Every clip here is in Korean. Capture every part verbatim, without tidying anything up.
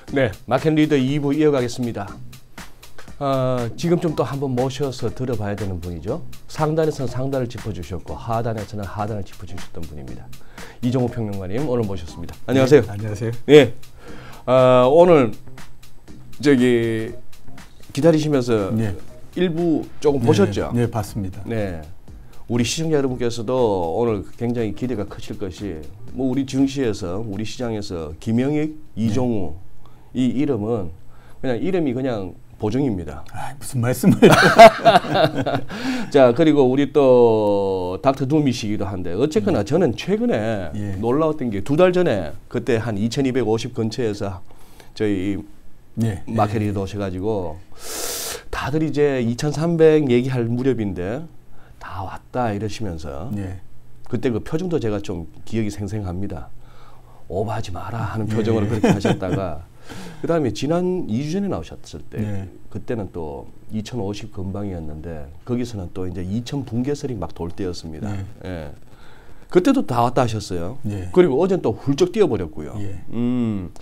네, 마켓 리더 이 부 이어가겠습니다. 어, 지금 좀 또 한번 모셔서 들어봐야 되는 분이죠. 상단에서는 상단을 짚어주셨고 하단에서는 하단을 짚어주셨던 분입니다. 이종우 평론가님 오늘 모셨습니다. 안녕하세요. 네, 안녕하세요. 네, 어, 오늘 저기 기다리시면서 네. 일부 조금 네, 보셨죠? 네, 봤습니다. 네, 우리 시청자 여러분께서도 오늘 굉장히 기대가 크실 것이 뭐 우리 증시에서 우리 시장에서 김영익, 이종우 네. 이 이름은 그냥 이름이 그냥 보증입니다. 아, 무슨 말씀을? 자, 그리고 우리 또 닥터 둠이시기도 한데 어쨌거나 네. 저는 최근에 예. 놀라웠던 게 두 달 전에 그때 한 이천이백오십 근처에서 저희 네. 마켓 리더 오셔가지고 다들 이제 이천삼백 얘기할 무렵인데 다 왔다 이러시면서 네. 그때 그 표정도 제가 좀 기억이 생생합니다. 오버하지 마라 하는 표정으로 네. 그렇게 하셨다가 그 다음에 지난 이 주 전에 나오셨을 때 네. 그때는 또 이천오십 근방이었는데 거기서는 또 이제 이천 분계설이 막 돌 때였습니다. 네. 예. 그때도 다 왔다 하셨어요. 네. 그리고 어제는 또 훌쩍 뛰어버렸고요. 네. 음,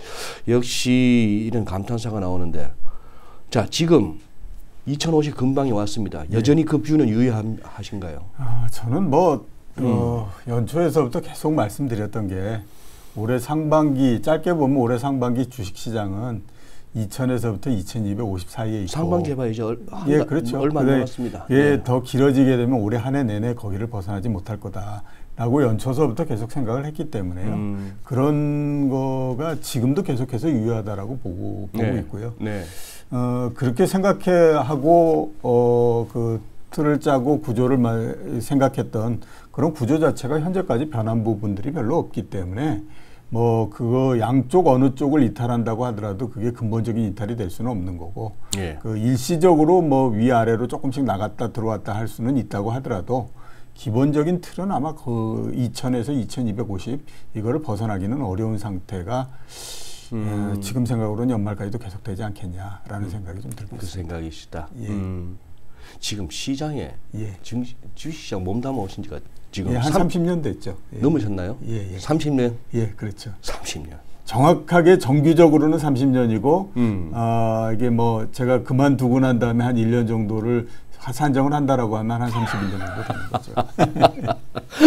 역시 이런 감탄사가 나오는데 자 지금 이천오십 근방이 왔습니다. 여전히 네. 그 뷰는 유효하신가요? 아, 저는 뭐 음. 어, 연초에서부터 계속 말씀드렸던 게 올해 상반기 짧게 보면 올해 상반기 주식시장은 이천에서부터 이천이백오십 사이에 있고 상반기 해봐야 이제 얼, 한 예, 그렇죠. 얼마 안 남았습니다. 예, 네. 더 길어지게 되면 올해 한 해 내내 거기를 벗어나지 못할 거다라고 연초서부터 계속 생각을 했기 때문에요. 음. 그런 거가 지금도 계속해서 유효하다라고 보고, 보고 네. 있고요. 네. 어, 그렇게 생각해 하고 어, 그 틀을 짜고 구조를 말, 생각했던 그런 구조 자체가 현재까지 변한 부분들이 별로 없기 때문에 뭐 그거 양쪽 어느 쪽을 이탈한다고 하더라도 그게 근본적인 이탈이 될 수는 없는 거고 예. 그 일시적으로 뭐 위아래로 조금씩 나갔다 들어왔다 할 수는 있다고 하더라도 기본적인 틀은 아마 그 이천에서 이천이백오십 이거를 벗어나기는 어려운 상태가 음. 어, 지금 생각으로는 연말까지도 계속되지 않겠냐라는 음. 생각이 좀 들고 그 있습니다. 생각이시다. 예. 음. 지금 시장에 예. 주식시장 몸담아 오신 지가 지금 예, 한 삼, 삼십 년 됐죠. 예. 넘으셨나요? 예, 예. 삼십 년? 예, 그렇죠. 삼십 년. 정확하게 정규적으로는 삼십 년이고 음. 어, 이게 뭐 제가 그만두고 난 다음에 한 일 년 정도를 산정을 한다라고 하면 한 삼십일 년 정도 되는 거죠.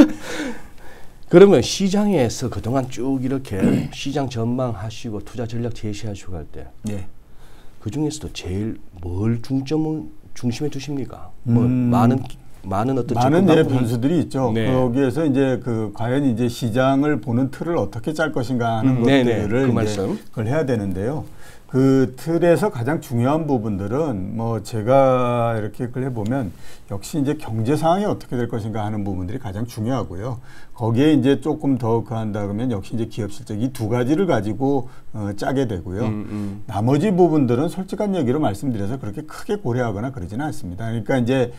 그러면 시장에서 그동안 쭉 이렇게 시장 전망하시고 투자 전략 제시하시고 할 때 예. 그 중에서도 제일 뭘 중점을 중심에 두십니까? 뭐 음. 많은 많은 어떤 많은 예, 변수들이 있죠. 네. 거기에서 이제 그 과연 이제 시장을 보는 틀을 어떻게 짤 것인가 하는 음, 것들을 그 이제 말씀. 그걸 해야 되는데요. 그 틀에서 가장 중요한 부분들은 뭐 제가 이렇게 그걸 해보면 역시 이제 경제 상황이 어떻게 될 것인가 하는 부분들이 가장 중요하고요. 거기에 이제 조금 더 그한다 그러면 역시 이제 기업 실적 이 두 가지를 가지고 어, 짜게 되고요. 음, 음. 나머지 부분들은 솔직한 얘기로 말씀드려서 그렇게 크게 고려하거나 그러지는 않습니다. 그러니까 이제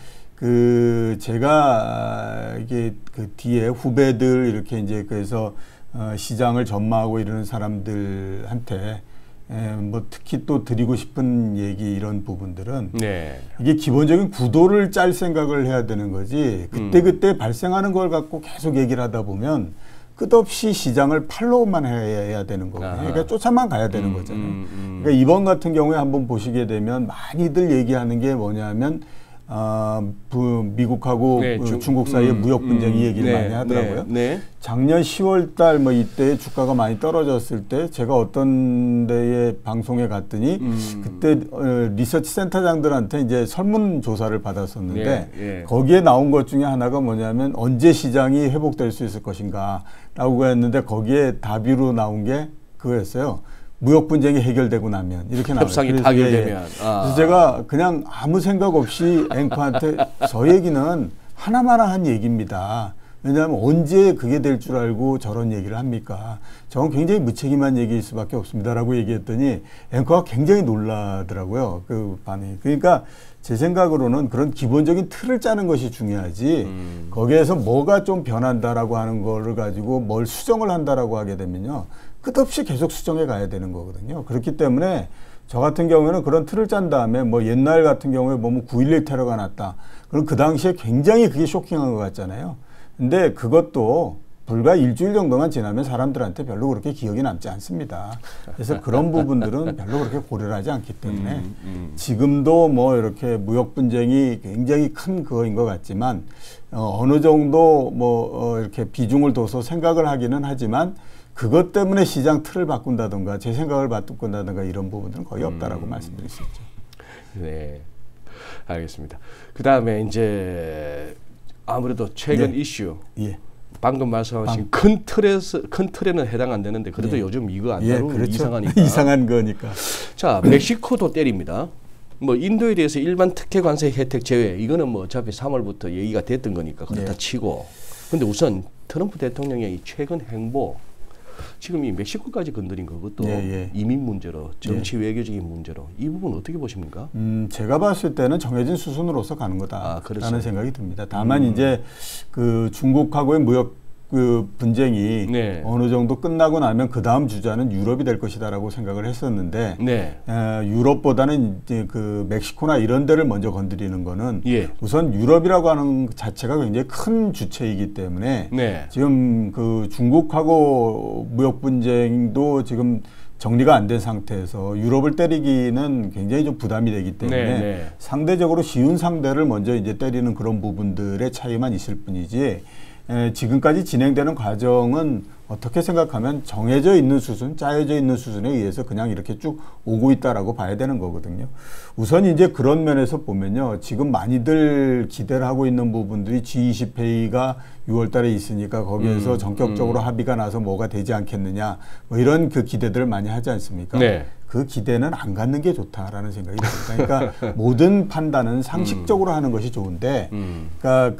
그 제가 이게 그 뒤에 후배들 이렇게 이제 그래서 어 시장을 전망하고 이러는 사람들한테 에 뭐 특히 또 드리고 싶은 얘기 이런 부분들은 네. 이게 기본적인 구도를 짤 생각을 해야 되는 거지 그때 음. 그때 발생하는 걸 갖고 계속 얘기를 하다 보면 끝없이 시장을 팔로우만 해야 되는 거거든요. 아하. 그러니까 쫓아만 가야 되는 음, 거잖아요. 음, 음. 그러니까 이번 같은 경우에 한번 보시게 되면 많이들 얘기하는 게 뭐냐면 어, 부, 미국하고 네, 그 중, 중국 사이의 음, 무역 분쟁 음, 이 얘기를 네, 많이 하더라고요. 네, 네. 작년 시월 달 뭐 이때 주가가 많이 떨어졌을 때 제가 어떤 데에 방송에 갔더니 음. 그때 어, 리서치 센터장들한테 이제 설문 조사를 받았었는데 예, 예. 거기에 나온 것 중에 하나가 뭐냐면 언제 시장이 회복될 수 있을 것인가라고 했는데 거기에 답으로 나온 게 그거였어요. 무역 분쟁이 해결되고 나면 이렇게 나와요. 협상이 타결되면. 예, 예. 아. 그래서 제가 그냥 아무 생각 없이 앵커한테 저 얘기는 하나마나 한 얘기입니다. 왜냐하면 언제 그게 될 줄 알고 저런 얘기를 합니까? 저건 굉장히 무책임한 얘기일 수밖에 없습니다라고 얘기했더니 앵커가 굉장히 놀라더라고요. 그 반응이. 그러니까 제 생각으로는 그런 기본적인 틀을 짜는 것이 중요하지 음. 거기에서 뭐가 좀 변한다라고 하는 거를 가지고 뭘 수정을 한다라고 하게 되면요. 끝없이 계속 수정해 가야 되는 거거든요. 그렇기 때문에 저 같은 경우에는 그런 틀을 짠 다음에 뭐 옛날 같은 경우에 보면 구일일 테러가 났다. 그럼 그 당시에 굉장히 그게 쇼킹한 것 같잖아요. 근데 그것도 불과 일주일 정도만 지나면 사람들한테 별로 그렇게 기억이 남지 않습니다. 그래서 그런 부분들은 별로 그렇게 고려를 하지 않기 때문에 음, 음. 지금도 뭐 이렇게 무역 분쟁이 굉장히 큰 그거인 것 같지만 어, 어느 정도 뭐 어, 이렇게 비중을 둬서 생각을 하기는 하지만 그것 때문에 시장 틀을 바꾼다든가 제 생각을 바꾼다든가 이런 부분들은 거의 없다라고 음. 말씀드릴 수 있죠. 네, 알겠습니다. 그 다음에 이제 아무래도 최근 네. 이슈. 예. 방금 말씀하신 방. 큰 틀에서 큰 틀에는 해당 안 되는데 그래도 예. 요즘 이거 안 다루면 예, 그렇죠. 이상하니까. 이상한 거니까. 자, 멕시코도 때립니다. 뭐 인도에 대해서 일반 특혜 관세 혜택 제외 이거는 뭐 어차피 삼월부터 얘기가 됐던 거니까 그렇다 예. 치고. 근데 우선 트럼프 대통령의 이 최근 행보 지금 이 멕시코까지 건드린 그것도 예, 예. 이민 문제로 정치 예. 외교적인 문제로 이 부분 어떻게 보십니까? 음, 제가 봤을 때는 정해진 수순으로서 가는 거다라는 아, 생각이 듭니다. 다만 음. 이제 그 중국하고의 무역 그 분쟁이 네. 어느 정도 끝나고 나면 그 다음 주자는 유럽이 될 것이다라고 생각을 했었는데 네. 에, 유럽보다는 이제 그 멕시코나 이런 데를 먼저 건드리는 거는 예. 우선 유럽이라고 하는 자체가 굉장히 큰 주체이기 때문에 네. 지금 그 중국하고 무역 분쟁도 지금 정리가 안 된 상태에서 유럽을 때리기는 굉장히 좀 부담이 되기 때문에 네, 네. 상대적으로 쉬운 상대를 먼저 이제 때리는 그런 부분들의 차이만 있을 뿐이지. 에, 지금까지 진행되는 과정은 어떻게 생각하면 정해져 있는 수준, 짜여져 있는 수준에 의해서 그냥 이렇게 쭉 오고 있다라고 봐야 되는 거거든요. 우선 이제 그런 면에서 보면요. 지금 많이들 기대를 하고 있는 부분들이 지 이십 회의가 유월 달에 있으니까 거기에서 음, 전격적으로 음. 합의가 나서 뭐가 되지 않겠느냐 뭐 이런 그 기대들을 많이 하지 않습니까? 네. 그 기대는 안 갖는 게 좋다라는 생각이 듭니다. 그러니까 모든 판단은 상식적으로 음. 하는 것이 좋은데, 음. 그러니까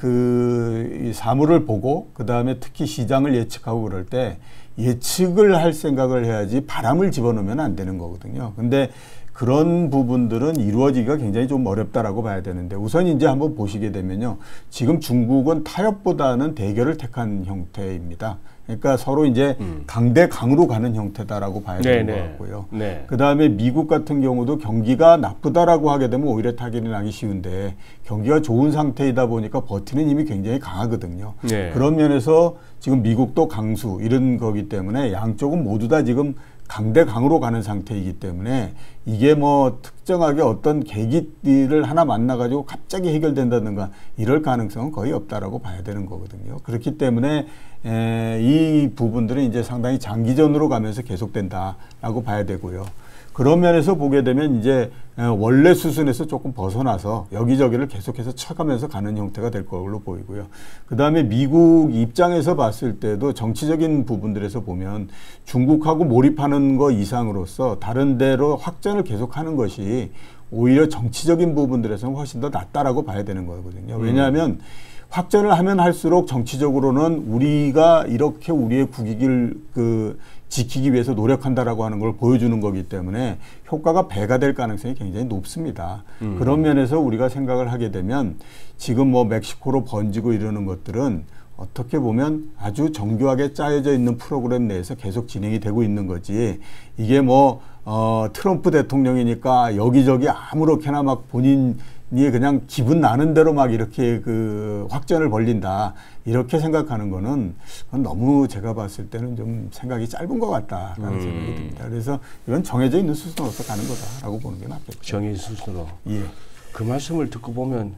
그 사물을 보고 그 다음에 특히 시장을 예측하고 그럴 때 예측을 할 생각을 해야지 바람을 집어넣으면 안 되는 거거든요. 근데 그런 부분들은 이루어지기가 굉장히 좀 어렵다라고 봐야 되는데 우선 이제 한번 보시게 되면요. 지금 중국은 타협보다는 대결을 택한 형태입니다. 그러니까 서로 이제 음. 강대 강으로 가는 형태다라고 봐야 되는 것 같고요. 네. 그 다음에 미국 같은 경우도 경기가 나쁘다라고 하게 되면 오히려 타격이 나기 쉬운데 경기가 좋은 상태이다 보니까 버티는 힘이 굉장히 강하거든요. 네. 그런 면에서 지금 미국도 강수 이런 거기 때문에 양쪽은 모두 다 지금 강대 강으로 가는 상태이기 때문에 이게 뭐 특정하게 어떤 계기를 하나 만나가지고 갑자기 해결된다든가 이럴 가능성은 거의 없다라고 봐야 되는 거거든요. 그렇기 때문에 에, 이 부분들은 이제 상당히 장기전으로 가면서 계속된다라고 봐야 되고요. 그런 면에서 보게 되면 이제 원래 수순에서 조금 벗어나서 여기저기를 계속해서 쳐가면서 가는 형태가 될 걸로 보이고요. 그 다음에 미국 입장에서 봤을 때도 정치적인 부분들에서 보면 중국하고 몰입하는 거 이상으로서 다른 데로 확전을 계속하는 것이 오히려 정치적인 부분들에서는 훨씬 더 낫다라고 봐야 되는 거거든요. 왜냐하면 확전을 하면 할수록 정치적으로는 우리가 이렇게 우리의 국익을 그 지키기 위해서 노력한다라고 하는 걸 보여주는 거기 때문에 효과가 배가 될 가능성이 굉장히 높습니다. 음. 그런 면에서 우리가 생각을 하게 되면 지금 뭐 멕시코로 번지고 이러는 것들은 어떻게 보면 아주 정교하게 짜여져 있는 프로그램 내에서 계속 진행이 되고 있는 거지 이게 뭐 어, 트럼프 대통령이니까 여기저기 아무렇게나 막 본인 이 그냥 기분 나는 대로 막 이렇게 그 확전을 벌린다 이렇게 생각하는 거는 그건 너무 제가 봤을 때는 좀 생각이 짧은 것 같다라는 음. 생각이 듭니다. 그래서 이건 정해져 있는 수순으로서 가는 거다라고 보는 게 낫겠죠. 정해진 수순으로. 예. 그 말씀을 듣고 보면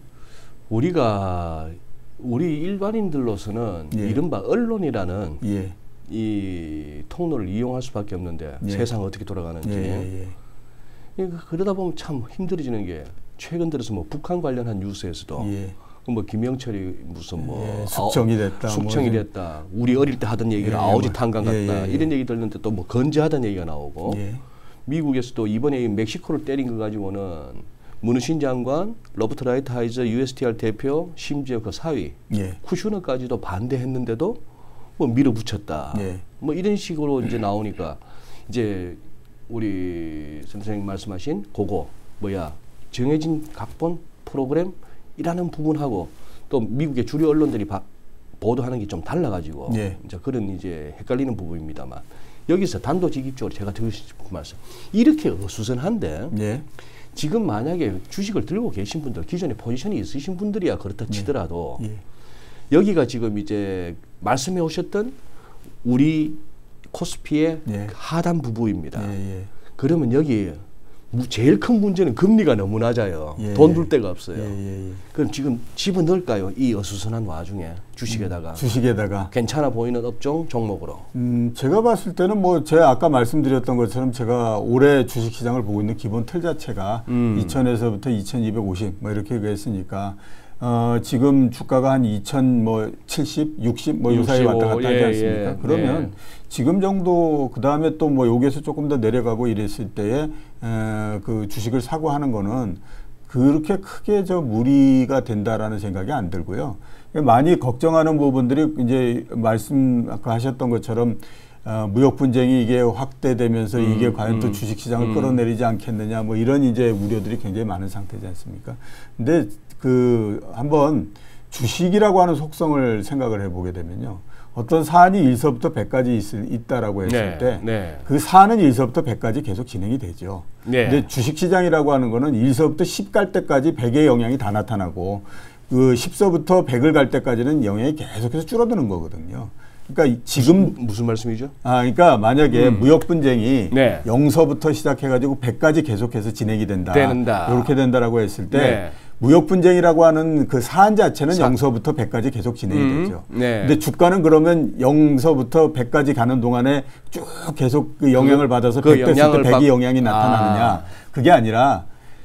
우리가 우리 일반인들로서는 예. 이른바 언론이라는 예. 이 통로를 이용할 수밖에 없는데 예. 세상 어떻게 돌아가는지 예. 예. 예. 그러다 보면 참 힘들어지는 게. 최근 들어서 뭐 북한 관련한 뉴스에서도 예. 뭐 김영철이 무슨 뭐 예, 숙청이 됐다, 아, 숙청이 뭐 됐다. 우리 어릴 때 하던 얘기를 예, 아오지 탄광 같다. 예, 예, 이런 얘기 들었는데 또 뭐 건재하다는 얘기가 나오고 예. 미국에서도 이번에 멕시코를 때린 거 가지고는 문우신 장관, 로버트 라이트하이저 유에스티알 대표, 심지어 그 사위 예. 쿠슈너까지도 반대했는데도 뭐 밀어붙였다. 예. 뭐 이런 식으로 이제 나오니까 이제 우리 선생님 말씀하신 그거 뭐야? 정해진 각본 프로그램이라는 부분하고 또 미국의 주류 언론들이 바, 보도하는 게 좀 달라가지고 예. 이제 그런 이제 헷갈리는 부분입니다만 여기서 단도직입적으로 제가 드리고 싶은 말씀 이렇게 어수선한데 예. 지금 만약에 주식을 들고 계신 분들 기존에 포지션이 있으신 분들이야 그렇다 치더라도 예. 예. 여기가 지금 이제 말씀해 오셨던 우리 코스피의 예. 하단 부부입니다. 예, 예. 그러면 여기 제일 큰 문제는 금리가 너무 낮아요. 예, 돈 둘 데가 없어요. 예, 예, 예. 그럼 지금 집어넣을까요? 이 어수선한 와중에 주식에다가. 음, 주식에다가. 괜찮아 보이는 업종 종목으로. 음, 제가 봤을 때는 뭐 제가 아까 말씀드렸던 것처럼 제가 올해 주식시장을 보고 있는 기본 틀 자체가 음. 이천에서부터 이천이백오십 뭐 이렇게 했으니까 어, 지금 주가가 한 이천 뭐 칠십, 육십 뭐 요 사이 왔다 갔다 예, 하지 않습니까? 예, 그러면 예. 지금 정도 그 다음에 또 뭐 여기에서 조금 더 내려가고 이랬을 때에 에, 그 주식을 사고 하는 거는 그렇게 크게 저 무리가 된다라는 생각이 안 들고요. 많이 걱정하는 부분들이 이제 말씀 아까 하셨던 것처럼 어, 무역 분쟁이 이게 확대되면서 음, 이게 과연 음, 또 주식 시장을 음. 끌어내리지 않겠느냐 뭐 이런 이제 우려들이 굉장히 많은 상태지 않습니까? 근데 그 한번 주식이라고 하는 속성을 생각을 해보게 되면요. 어떤 사안이 일서부터 백까지 있, 있다라고 했을 네, 때 네. 그 사안은 일서부터 백까지 계속 진행이 되죠. 네. 근데 주식시장이라고 하는 거는 일서부터 십 갈 때까지 백의 영향이 다 나타나고 그 십서부터 백을 갈 때까지는 영향이 계속해서 줄어드는 거거든요. 그러니까 지금 무슨, 무슨 말씀이죠? 아, 그러니까 만약에 음. 무역 분쟁이 네. 영서부터 시작해가지고 백까지 계속해서 진행이 된다, 된다. 이렇게 된다라고 했을 때 네. 무역 분쟁이라고 하는 그 사안 자체는 사. 영서부터 백까지 계속 진행이 음. 되죠. 네. 근데 주가는 그러면 영서부터 백까지 가는 동안에 쭉 계속 그 영향을 그, 받아서 그 백 됐을 때 백의 영향이 나타나느냐? 아. 그게 아니라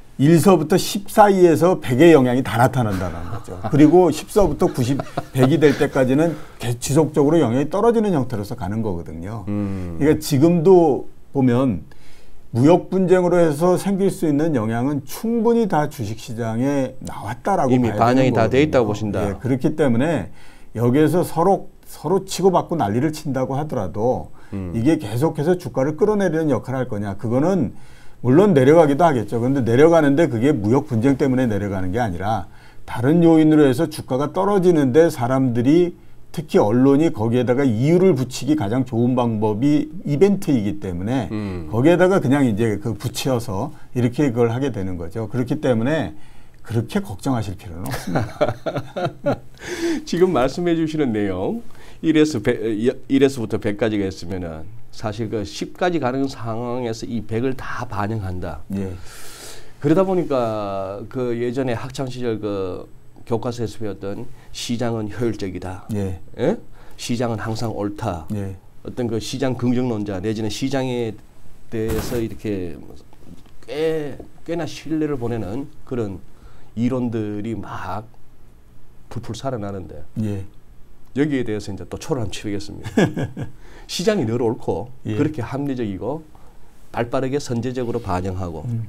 일서부터 십 사이에서 백의 영향이 다 나타난다는 거죠. 그리고 십서부터 구십, 백이 될 때까지는 지속적으로 영향이 떨어지는 형태로서 가는 거거든요. 음. 그러니까 지금도 보면 무역 분쟁으로 해서 생길 수 있는 영향은 충분히 다 주식시장에 나왔다라고 이미 반영이 다 돼 있다고 보신다. 예, 그렇기 때문에 여기에서 서로 서로 치고받고 난리를 친다고 하더라도 음. 이게 계속해서 주가를 끌어내리는 역할을 할 거냐? 그거는 물론 내려가기도 하겠죠. 그런데 내려가는데 그게 무역 분쟁 때문에 내려가는 게 아니라 다른 요인으로 해서 주가가 떨어지는데 사람들이 특히 언론이 거기에다가 이유를 붙이기 가장 좋은 방법이 이벤트이기 때문에 음. 거기에다가 그냥 이제 그 붙여서 이렇게 그걸 하게 되는 거죠. 그렇기 때문에 그렇게 걱정하실 필요는 없습니다. 지금 말씀해 주시는 내용 일에서 일에서부터 백까지가 있으면은 사실 그 십까지 가는 상황에서 이 백을 다 반영한다. 예. 그러다 보니까 그 예전에 학창 시절 그 교과서에서 배웠던 시장은 효율적이다. 예. 예? 시장은 항상 옳다. 예. 어떤 그 시장 긍정론자 내지는 시장에 대해서 이렇게 꽤 꽤나 신뢰를 보내는 그런 이론들이 막 풀풀 살아나는데 예. 여기에 대해서 이제 또 초를 한번 치르겠습니다. 시장이 늘 옳고 예. 그렇게 합리적이고 발빠르게 선제적으로 반영하고 음.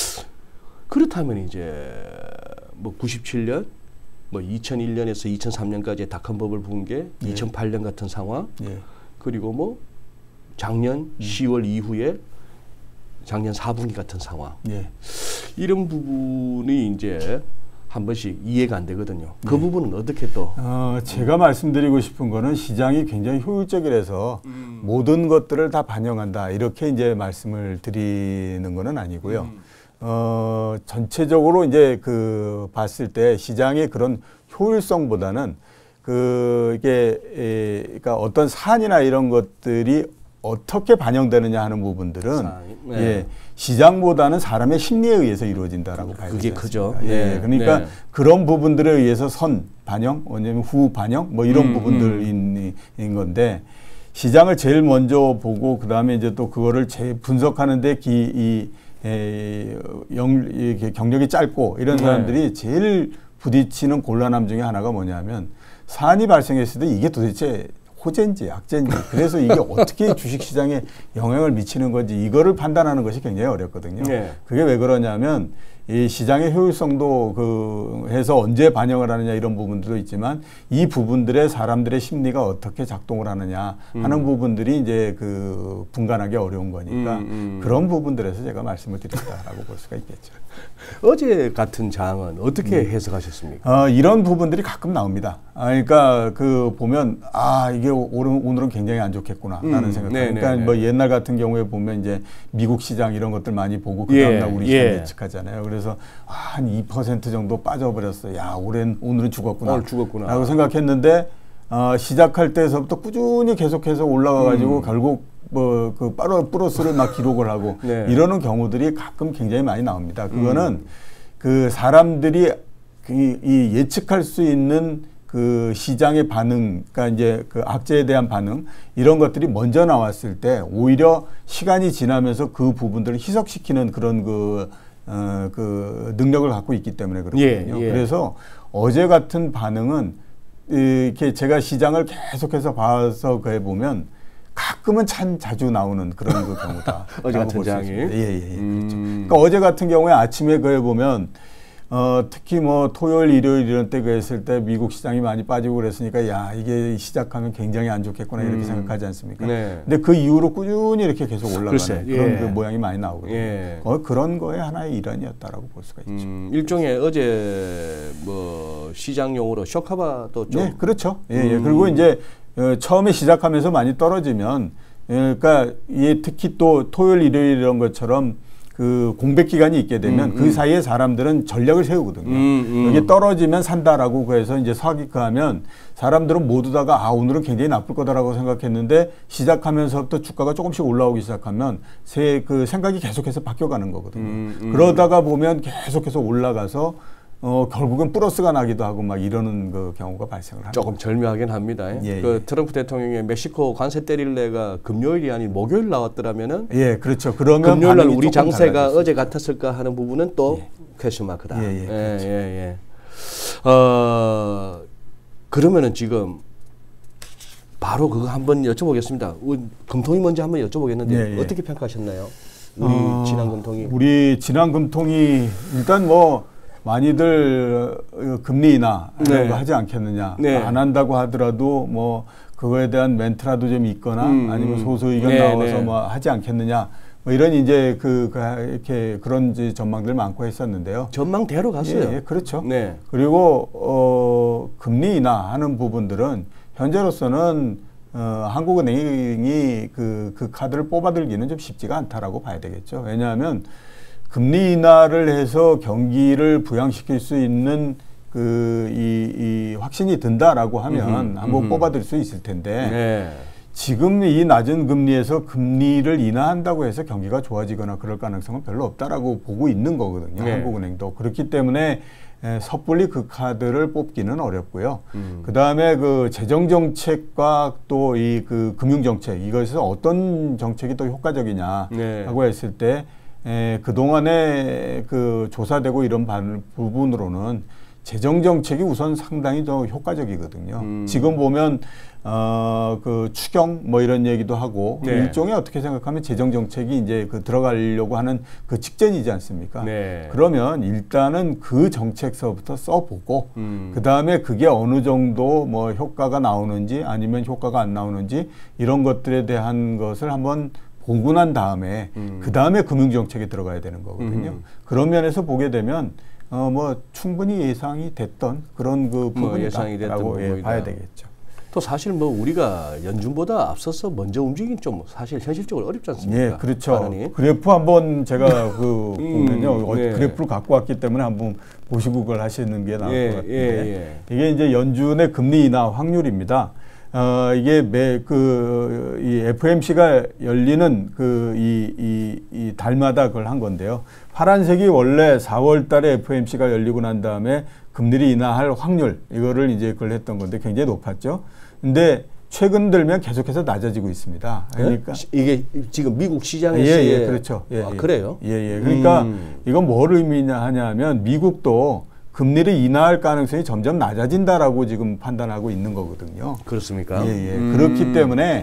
그렇다면 이제 뭐 구십칠 년 뭐 이천일 년에서 이천삼 년까지의 닷컴 버블 붕괴, 예. 이천팔 년 같은 상황, 예. 그리고 뭐 작년 음. 시월 이후에 작년 사 분기 같은 상황, 예. 이런 부분이 이제 한 번씩 이해가 안 되거든요. 그 네. 부분은 어떻게 또? 어, 제가 음. 말씀드리고 싶은 거는 시장이 굉장히 효율적이라서 음. 모든 것들을 다 반영한다. 이렇게 이제 말씀을 드리는 거는 아니고요. 음. 어, 전체적으로 이제 그 봤을 때 시장의 그런 효율성보다는 그 이게 에, 그러니까 어떤 사안이나 이런 것들이 어떻게 반영되느냐 하는 부분들은 네. 예, 시장보다는 사람의 심리에 의해서 이루어진다라고 봐야 되죠. 그게 크죠. 예, 네. 그러니까 네. 그런 부분들에 의해서 선 반영, 아니면 후 반영, 뭐 이런 음, 부분들인 음. 건데 시장을 제일 먼저 보고 그 다음에 이제 또 그거를 제 분석하는데 기, 이, 에, 영, 이렇게 경력이 짧고 이런 사람들이 네. 제일 부딪히는 곤란함 중에 하나가 뭐냐면 사안이 발생했을 때 이게 도대체 호재인지 악재인지 그래서 이게 어떻게 주식시장에 영향을 미치는 건지 이거를 판단하는 것이 굉장히 어렵거든요. 네. 그게 왜 그러냐면 이 시장의 효율성도 그 해서 언제 반영을 하느냐 이런 부분들도 있지만 이 부분들의 사람들의 심리가 어떻게 작동을 하느냐 하는 음. 부분들이 이제 그 분간하기 어려운 거니까 음, 음. 그런 부분들에서 제가 말씀을 드렸다라고 볼 수가 있겠죠. 어제 같은 장은 어떻게 음. 해석하셨습니까? 어, 이런 부분들이 가끔 나옵니다. 아, 그러니까 그 보면 아 이게 오늘 오늘은 굉장히 안 좋겠구나라는 음, 생각. 네네, 그러니까 네. 뭐 옛날 같은 경우에 보면 이제 미국 시장 이런 것들 많이 보고 그 다음날 예, 우리 시장 예. 예측하잖아요. 그래서 아, 한 이 퍼센트 정도 빠져버렸어. 야, 올해는 오늘은 죽었구나. 오늘 죽었구나.라고 생각했는데 어, 시작할 때서부터 꾸준히 계속해서 올라가가지고 음. 결국 뭐 그 플러스를 막 기록을 하고 네. 이러는 경우들이 가끔 굉장히 많이 나옵니다. 그거는 음. 그 사람들이 이, 이 예측할 수 있는 그 시장의 반응, 그러니까 이제 그 악재에 대한 반응 이런 것들이 먼저 나왔을 때 오히려 시간이 지나면서 그 부분들을 희석시키는 그런 그, 어, 그 능력을 갖고 있기 때문에 그렇거든요. 예, 예. 그래서 어제 같은 반응은 이렇게 제가 시장을 계속해서 봐서 그해 보면 가끔은 참 자주 나오는 그런 그 경우다. 어제 같은 장이. 예, 예, 예. 음. 그렇죠. 그러니까 어제 같은 경우에 아침에 그해 보면 어, 특히 뭐 토요일, 일요일 이런 때 그랬을 때 미국 시장이 많이 빠지고 그랬으니까 야 이게 시작하면 굉장히 안 좋겠구나 이렇게 음. 생각하지 않습니까? 네. 근데 그 이후로 꾸준히 이렇게 계속 올라가는 글쎄, 그런 예. 그 모양이 많이 나오거든요. 예. 어, 그런 거에 하나의 일환이었다라고 볼 수가 있죠. 음, 일종의 어제 뭐 시장 용어로 쇼카바도 좀. 네, 그렇죠. 예, 음. 예. 그리고 이제 어, 처음에 시작하면서 많이 떨어지면 예, 그러니까 예, 특히 또 토요일, 일요일 이런 것처럼 그 공백 기간이 있게 되면 음, 그 음. 사이에 사람들은 전략을 세우거든요. 음, 음. 여기 떨어지면 산다라고 그래서 이제 사기하면 사람들은 모두 다가 아 오늘은 굉장히 나쁠 거다라고 생각했는데 시작하면서부터 주가가 조금씩 올라오기 시작하면 새 그 생각이 계속해서 바뀌어가는 거거든요. 음, 음. 그러다가 보면 계속해서 올라가서 어, 결국은 플러스가 나기도 하고 막 이러는 그 경우가 발생을 합니다. 조금 절묘하긴 합니다. 예, 그 예. 트럼프 대통령의 멕시코 관세 때릴래가 금요일이 아닌 목요일 나왔더라면은 예, 그렇죠. 그러면 금요일 날 우리 장세가 달라졌어요. 어제 같았을까 하는 부분은 또 예. 퀘스천 마크다. 예, 예, 그렇죠. 예, 예, 예. 어, 그러면은 지금 바로 그거 한번 여쭤보겠습니다. 금통이 먼저 한번 여쭤보겠는데 예, 예. 어떻게 평가하셨나요? 우리 어, 지난 금통이. 우리 지난 금통이 일단 뭐 많이들 금리 인하 네. 하지 않겠느냐. 네. 안 한다고 하더라도 뭐 그거에 대한 멘트라도 좀 있거나 음, 아니면 소수 의견 네, 나와서 네. 뭐 하지 않겠느냐. 뭐 이런 이제 그, 그 이렇게 그런 이제 전망들 많고 했었는데요. 전망대로 갔어요. 예, 예, 그렇죠. 네. 그리고 어, 금리 인하하는 부분들은 현재로서는 어, 한국은행이 그, 그 카드를 뽑아들기는 좀 쉽지가 않다라고 봐야 되겠죠. 왜냐하면 금리 인하를 해서 경기를 부양시킬 수 있는 그, 이, 이 확신이 든다라고 하면 음흠, 한번 음흠. 뽑아들 수 있을 텐데 네. 지금 이 낮은 금리에서 금리를 인하한다고 해서 경기가 좋아지거나 그럴 가능성은 별로 없다라고 보고 있는 거거든요. 네. 한국은행도. 그렇기 때문에 에, 섣불리 그 카드를 뽑기는 어렵고요. 음. 그 다음에 그 재정정책과 또 이 그 금융정책 이것에서 어떤 정책이 더 효과적이냐라고 네. 했을 때 에, 그동안에 그 조사되고 이런 반, 부분으로는 재정정책이 우선 상당히 더 효과적이거든요. 음. 지금 보면, 어, 그 추경 뭐 이런 얘기도 하고 네. 일종의 어떻게 생각하면 재정정책이 이제 그 들어가려고 하는 그 직전이지 않습니까? 네. 그러면 일단은 그 정책서부터 써보고 음. 그 다음에 그게 어느 정도 뭐 효과가 나오는지 아니면 효과가 안 나오는지 이런 것들에 대한 것을 한번 보고 난 다음에 음. 그 다음에 금융정책에 들어가야 되는 거거든요. 음. 그런 면에서 보게 되면 어 뭐 충분히 예상이 됐던 그런 그 부분이다라고 뭐 예, 봐야 되겠죠. 또 사실 뭐 우리가 연준보다 앞서서 먼저 움직이긴 좀 사실 현실적으로 어렵지 않습니까? 예, 그렇죠. 반응이. 그래프 한번 제가 그 음, 보면요, 네. 그래프를 갖고 왔기 때문에 한번 보시고 그걸 하시는 게 나을 예, 것 같은데 예, 예. 이게 이제 연준의 금리 인하 확률입니다. 어, 이게 매, 그, 이 에프오엠씨가 열리는 그, 이, 이, 이 달마다 그걸 한 건데요. 파란색이 원래 사월 달에 에프오엠씨가 열리고 난 다음에 금리를 인하할 확률, 이거를 이제 그걸 했던 건데 굉장히 높았죠. 근데 최근 들면 계속해서 낮아지고 있습니다. 그러니까. 네? 이게 지금 미국 시장에서. 예, 예, 그렇죠. 예, 아, 예. 그래요? 예, 예. 그러니까 음. 이건 뭘 의미하냐 하면 미국도 금리를 인하할 가능성이 점점 낮아진다라고 지금 판단하고 있는 거거든요. 그렇습니까? 예, 예. 음. 그렇기 때문에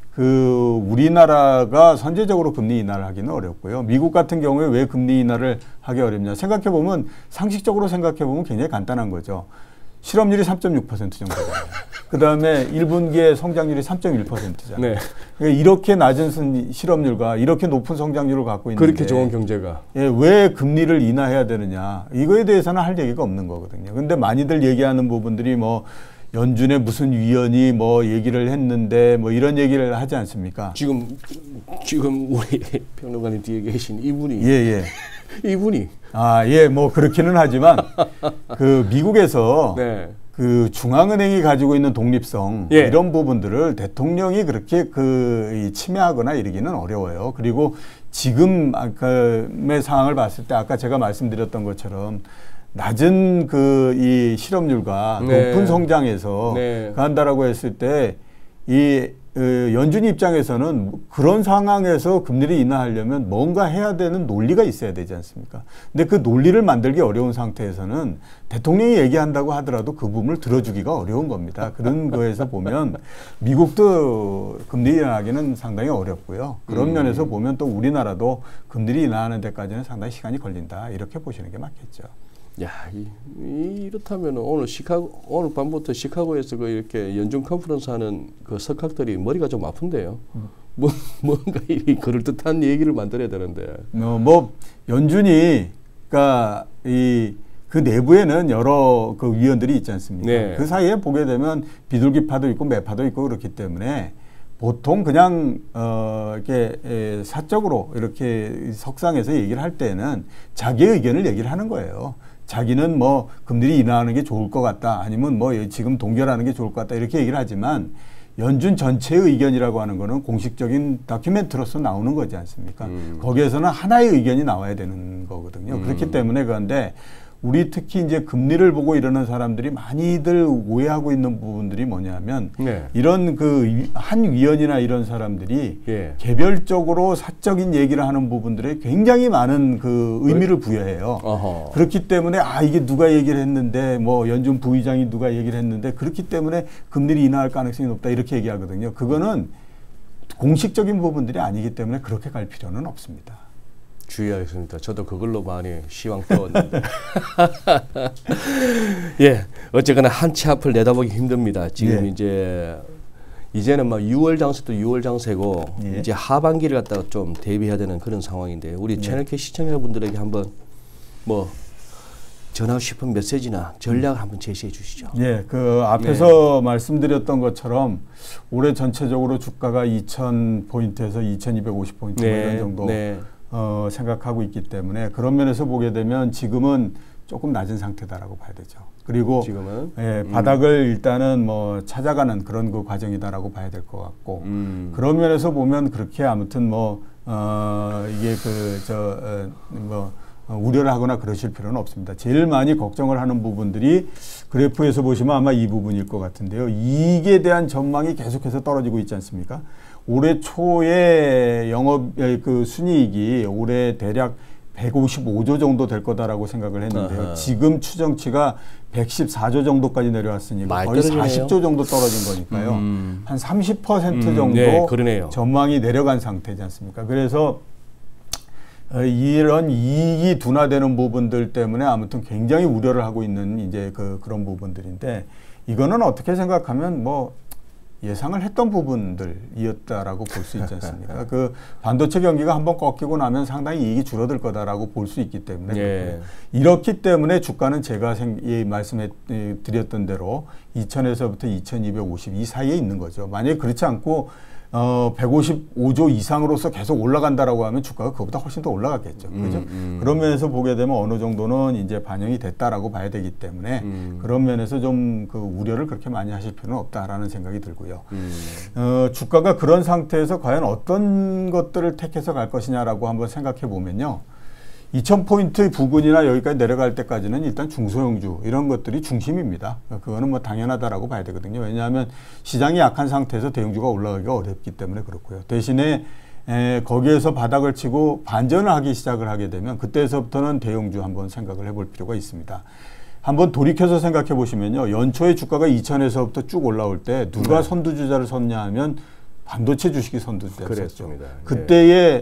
그 우리나라가 선제적으로 금리 인하를 하기는 어렵고요. 미국 같은 경우에 왜 금리 인하를 하기 어렵냐? 생각해 보면 상식적으로 생각해 보면 굉장히 간단한 거죠. 실업률이 삼 점 육 퍼센트 정도잖아요. 그 다음에 일 분기에 성장률이 삼 점 일 퍼센트잖아요. 네. 그러니까 이렇게 낮은 실업률과 이렇게 높은 성장률을 갖고 있는데 그렇게 좋은 경제가 예, 왜 금리를 인하해야 되느냐 이거에 대해서는 할 얘기가 없는 거거든요. 근데 많이들 얘기하는 부분들이 뭐 연준의 무슨 위원이 뭐 얘기를 했는데 뭐 이런 얘기를 하지 않습니까? 지금 지금 우리 평론가님 뒤에 계신 이분이 예, 예. 이분이 아, 예, 뭐 그렇기는 하지만 그 미국에서 네. 그 중앙은행이 가지고 있는 독립성 예. 이런 부분들을 대통령이 그렇게 그 침해하거나 이러기는 어려워요. 그리고 지금 아까의 상황을 봤을 때 아까 제가 말씀드렸던 것처럼 낮은 그 이 실업률과 네. 높은 성장에서 네. 간다라고 했을 때 이 그 연준 입장에서는 그런 상황에서 금리를 인하하려면 뭔가 해야 되는 논리가 있어야 되지 않습니까? 근데 그 논리를 만들기 어려운 상태에서는 대통령이 얘기한다고 하더라도 그 부분을 들어주기가 어려운 겁니다. 그런 거에서 보면 미국도 금리 인하하기는 상당히 어렵고요. 그런 음. 면에서 보면 또 우리나라도 금리를 인하하는 데까지는 상당히 시간이 걸린다. 이렇게 보시는 게 맞겠죠. 야, 이, 이, 이렇다면 오늘 시카고 오늘 밤부터 시카고에서 그 이렇게 연준 컨퍼런스 하는 그 석학들이 머리가 좀 아픈데요. 음. 뭐 뭔가 이 그럴 듯한 얘기를 만들어야 되는데. 어, 뭐 연준이 그러니까 이 그 내부에는 여러 그 위원들이 있지 않습니까? 네. 그 사이에 보게 되면 비둘기파도 있고 매파도 있고 그렇기 때문에 보통 그냥 어 이렇게 에, 사적으로 이렇게 석상에서 얘기를 할 때는 자기의 의견을 얘기를 하는 거예요. 자기는 뭐 금리를 인하하는 게 좋을 것 같다. 아니면 뭐 지금 동결하는 게 좋을 것 같다. 이렇게 얘기를 하지만 연준 전체의 의견이라고 하는 거는 공식적인 다큐멘트로서 나오는 거지 않습니까? 음. 거기에서는 하나의 의견이 나와야 되는 거거든요. 음. 그렇기 때문에 그런데 우리 특히 이제 금리를 보고 이러는 사람들이 많이들 오해하고 있는 부분들이 뭐냐면 네. 이런 그 한 위원이나 이런 사람들이 예. 개별적으로 사적인 얘기를 하는 부분들에 굉장히 많은 그 의미를 부여해요. 어허. 그렇기 때문에 아 이게 누가 얘기를 했는데 뭐 연준 부의장이 누가 얘기를 했는데 그렇기 때문에 금리를 인하할 가능성이 높다 이렇게 얘기하거든요. 그거는 공식적인 부분들이 아니기 때문에 그렇게 갈 필요는 없습니다. 주의하겠습니다. 저도 그걸로 많이 시황 때웠는데. 예, 어쨌거나 한 치 앞을 내다보기 힘듭니다. 지금 예. 이제 이제는 막 유월 장세도 유월 장세고 예. 이제 하반기를 갖다가 좀 대비해야 되는 그런 상황인데 우리 예. 채널K 시청자분들에게 한번 뭐 전하고 싶은 메시지나 전략을 한번 제시해 주시죠. 예, 그 앞에서 네. 말씀드렸던 것처럼 올해 전체적으로 주가가 이천 포인트에서 이천이백오십 포인트 네. 이런 정도. 네. 어, 생각하고 있기 때문에 그런 면에서 보게 되면 지금은 조금 낮은 상태다라고 봐야 되죠. 그리고 지금은 예, 음. 바닥을 일단은 뭐 찾아가는 그런 그 과정이다라고 봐야 될 것 같고 음. 그런 면에서 보면 그렇게 아무튼 뭐 어, 이게 그 저 뭐 어, 우려를 하거나 그러실 필요는 없습니다. 제일 많이 걱정을 하는 부분들이 그래프에서 보시면 아마 이 부분일 것 같은데요. 이익에 대한 전망이 계속해서 떨어지고 있지 않습니까? 올해 초에 영업 그 순이익이 올해 대략 백오십오조 정도 될 거다라고 생각을 했는데요. 아하. 지금 추정치가 백십사조 정도까지 내려왔으니 거의 떨어지네요. 사십조 정도 떨어진 거니까요. 음. 한 삼십 퍼센트 음, 정도 네, 전망이 내려간 상태지 않습니까? 그래서 이런 이익이 둔화되는 부분들 때문에 아무튼 굉장히 우려를 하고 있는 이제 그 그런 부분들인데 이거는 어떻게 생각하면 뭐 예상을 했던 부분들이었다라고 볼 수 있지 않습니까? 그 반도체 경기가 한번 꺾이고 나면 상당히 이익이 줄어들 거다라고 볼 수 있기 때문에 예. 이렇기 때문에 주가는 제가 생, 예, 말씀해 드렸던 대로 이천에서부터 이천이백오십 이 사이에 있는 거죠. 만약에 그렇지 않고 어, 백오십오조 이상으로서 계속 올라간다라고 하면 주가가 그거보다 훨씬 더 올라갔겠죠. 음, 그죠? 음. 그런 면에서 보게 되면 어느 정도는 이제 반영이 됐다라고 봐야 되기 때문에 음. 그런 면에서 좀 그 우려를 그렇게 많이 하실 필요는 없다라는 생각이 들고요. 음. 어, 주가가 그런 상태에서 과연 어떤 것들을 택해서 갈 것이냐라고 한번 생각해 보면요. 이천 포인트 부근이나 여기까지 내려갈 때까지는 일단 중소형주 이런 것들이 중심입니다. 그거는 뭐 당연하다라고 봐야 되거든요. 왜냐하면 시장이 약한 상태에서 대형주가 올라가기가 어렵기 때문에 그렇고요. 대신에 에, 거기에서 바닥을 치고 반전을 하기 시작을 하게 되면 그때서부터는 대형주 한번 생각을 해볼 필요가 있습니다. 한번 돌이켜서 생각해 보시면요. 연초에 주가가 이천에서부터 쭉 올라올 때 누가 네. 선두주자를 섰냐 하면 반도체 주식이 선두주자를 섰죠. 그때에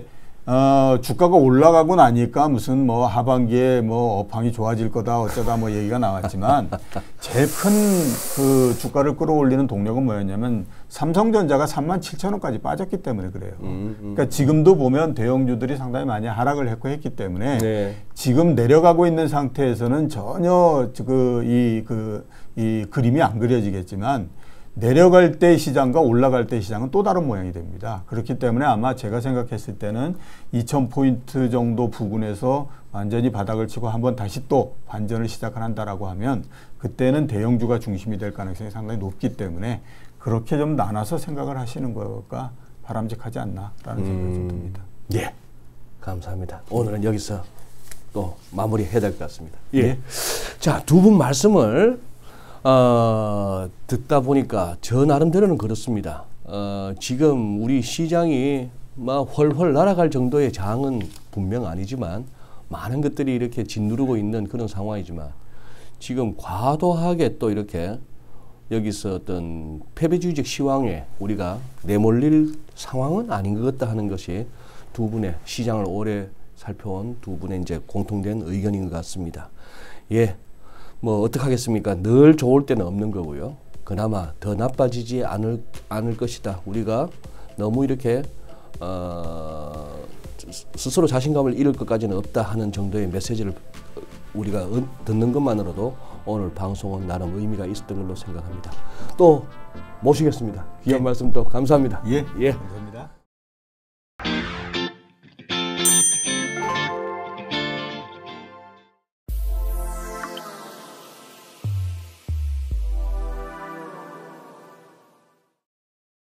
어, 주가가 올라가고 나니까 무슨 뭐 하반기에 뭐 업황이 좋아질 거다 어쩌다 뭐 얘기가 나왔지만 제일 큰 그 주가를 끌어올리는 동력은 뭐였냐면 삼성전자가 삼만 칠천 원까지 빠졌기 때문에 그래요. 음, 음. 그러니까 지금도 보면 대형주들이 상당히 많이 하락을 했고 했기 때문에 네. 지금 내려가고 있는 상태에서는 전혀 그 이 그 이 그림이 안 그려지겠지만 내려갈 때 시장과 올라갈 때 시장은 또 다른 모양이 됩니다. 그렇기 때문에 아마 제가 생각했을 때는 이천 포인트 정도 부근에서 완전히 바닥을 치고 한번 다시 또 반전을 시작한다라고 하면 그때는 대형주가 중심이 될 가능성이 상당히 높기 때문에 그렇게 좀 나눠서 생각을 하시는 거가 바람직하지 않나라는 생각이 좀 듭니다. 예, 감사합니다. 오늘은 여기서 또 마무리해야 될 것 같습니다. 예. 예. 자, 두 분 말씀을 어, 듣다 보니까 저 나름대로는 그렇습니다. 어, 지금 우리 시장이 막 훨훨 날아갈 정도의 장은 분명 아니지만 많은 것들이 이렇게 짓누르고 있는 그런 상황이지만 지금 과도하게 또 이렇게 여기서 어떤 패배주의적 시황에 우리가 내몰릴 상황은 아닌 것 같다 하는 것이 두 분의 시장을 오래 살펴온 두 분의 이제 공통된 의견인 것 같습니다. 예. 뭐 어떡하겠습니까? 늘 좋을 때는 없는 거고요. 그나마 더 나빠지지 않을, 않을 것이다. 우리가 너무 이렇게 어, 스스로 자신감을 잃을 것까지는 없다 하는 정도의 메시지를 우리가 듣는 것만으로도 오늘 방송은 나름 의미가 있었던 걸로 생각합니다. 또 모시겠습니다. 귀한 예. 말씀 또 감사합니다. 예, 예. 감사합니다.